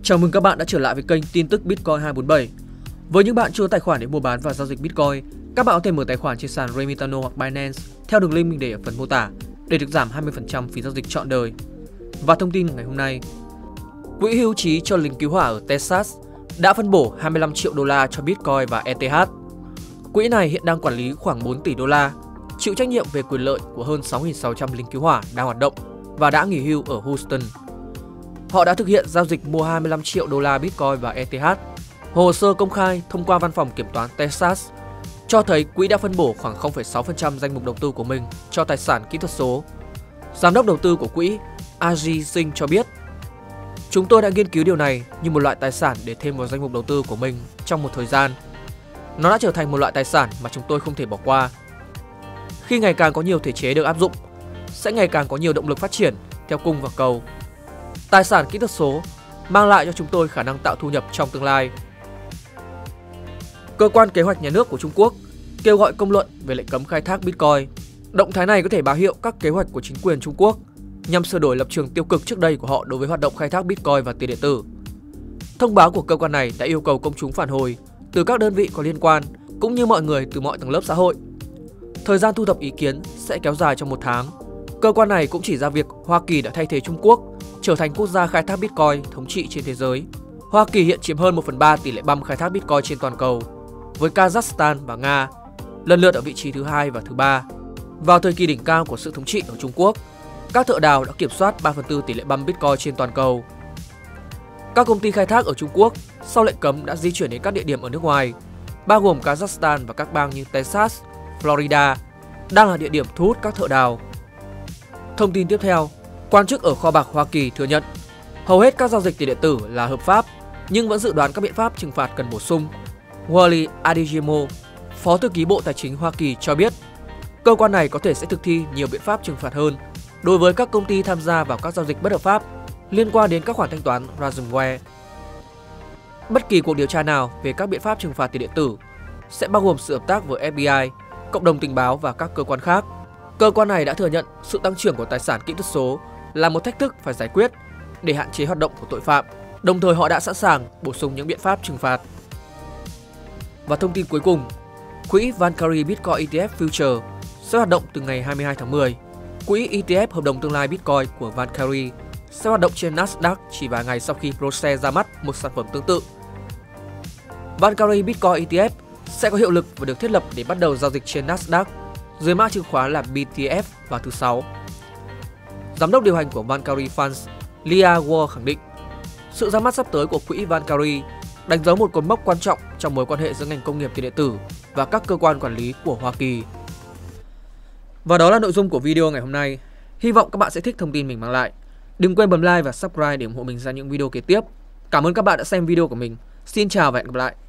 Chào mừng các bạn đã trở lại với kênh tin tức Bitcoin 247. Với những bạn chưa có tài khoản để mua bán và giao dịch Bitcoin, các bạn có thể mở tài khoản trên sàn Remitano hoặc Binance theo đường link mình để ở phần mô tả để được giảm 20% phí giao dịch trọn đời. Và thông tin ngày hôm nay, quỹ hưu trí cho lính cứu hỏa ở Texas đã phân bổ 25 triệu đô la cho Bitcoin và ETH. Quỹ này hiện đang quản lý khoảng 4 tỷ đô la, chịu trách nhiệm về quyền lợi của hơn 6.600 lính cứu hỏa đang hoạt động và đã nghỉ hưu ở Houston. Họ đã thực hiện giao dịch mua 25 triệu đô la Bitcoin và ETH. Hồ sơ công khai thông qua văn phòng kiểm toán Texas cho thấy quỹ đã phân bổ khoảng 0,6% danh mục đầu tư của mình cho tài sản kỹ thuật số. Giám đốc đầu tư của quỹ Ajit Singh cho biết, chúng tôi đã nghiên cứu điều này như một loại tài sản để thêm vào danh mục đầu tư của mình trong một thời gian. Nó đã trở thành một loại tài sản mà chúng tôi không thể bỏ qua. Khi ngày càng có nhiều thể chế được áp dụng, sẽ ngày càng có nhiều động lực phát triển theo cung và cầu. Tài sản kỹ thuật số mang lại cho chúng tôi khả năng tạo thu nhập trong tương lai. Cơ quan kế hoạch nhà nước của Trung Quốc kêu gọi công luận về lệnh cấm khai thác Bitcoin. Động thái này có thể báo hiệu các kế hoạch của chính quyền Trung Quốc nhằm sửa đổi lập trường tiêu cực trước đây của họ đối với hoạt động khai thác Bitcoin và tiền điện tử. Thông báo của cơ quan này đã yêu cầu công chúng phản hồi từ các đơn vị có liên quan cũng như mọi người từ mọi tầng lớp xã hội. Thời gian thu thập ý kiến sẽ kéo dài trong 1 tháng. Cơ quan này cũng chỉ ra việc Hoa Kỳ đã thay thế Trung Quốc trở thành quốc gia khai thác Bitcoin thống trị trên thế giới. Hoa Kỳ hiện chiếm hơn 1/3 tỷ lệ băm khai thác Bitcoin trên toàn cầu, với Kazakhstan và Nga lần lượt ở vị trí thứ 2 và thứ 3. Vào thời kỳ đỉnh cao của sự thống trị ở Trung Quốc, các thợ đào đã kiểm soát 3/4 tỷ lệ băm Bitcoin trên toàn cầu. Các công ty khai thác ở Trung Quốc sau lệnh cấm đã di chuyển đến các địa điểm ở nước ngoài, bao gồm Kazakhstan và các bang như Texas, Florida, đang là địa điểm thu hút các thợ đào. Thông tin tiếp theo, quan chức ở kho bạc Hoa Kỳ thừa nhận hầu hết các giao dịch tiền điện tử là hợp pháp, nhưng vẫn dự đoán các biện pháp trừng phạt cần bổ sung. Wally Adeyemo, Phó thư ký Bộ Tài chính Hoa Kỳ cho biết, cơ quan này có thể sẽ thực thi nhiều biện pháp trừng phạt hơn đối với các công ty tham gia vào các giao dịch bất hợp pháp liên quan đến các khoản thanh toán ransomware. Bất kỳ cuộc điều tra nào về các biện pháp trừng phạt tiền điện tử sẽ bao gồm sự hợp tác với FBI, cộng đồng tình báo và các cơ quan khác. Cơ quan này đã thừa nhận sự tăng trưởng của tài sản kỹ thuật số là một thách thức phải giải quyết để hạn chế hoạt động của tội phạm, đồng thời họ đã sẵn sàng bổ sung những biện pháp trừng phạt. Và thông tin cuối cùng, quỹ Valkyrie Bitcoin ETF Future sẽ hoạt động từ ngày 22 tháng 10. Quỹ ETF hợp đồng tương lai Bitcoin của Valkyrie sẽ hoạt động trên Nasdaq chỉ vài ngày sau khi Proce ra mắt một sản phẩm tương tự. Valkyrie Bitcoin ETF sẽ có hiệu lực và được thiết lập để bắt đầu giao dịch trên Nasdaq dưới mã chứng khoán là BTF vào thứ Sáu. Giám đốc điều hành của Valkyrie Funds, Leah Wall khẳng định, sự ra mắt sắp tới của quỹ Valkyrie đánh dấu một cột mốc quan trọng trong mối quan hệ giữa ngành công nghiệp tiền điện tử và các cơ quan quản lý của Hoa Kỳ. Và đó là nội dung của video ngày hôm nay. Hy vọng các bạn sẽ thích thông tin mình mang lại. Đừng quên bấm like và subscribe để ủng hộ mình ra những video kế tiếp. Cảm ơn các bạn đã xem video của mình. Xin chào và hẹn gặp lại.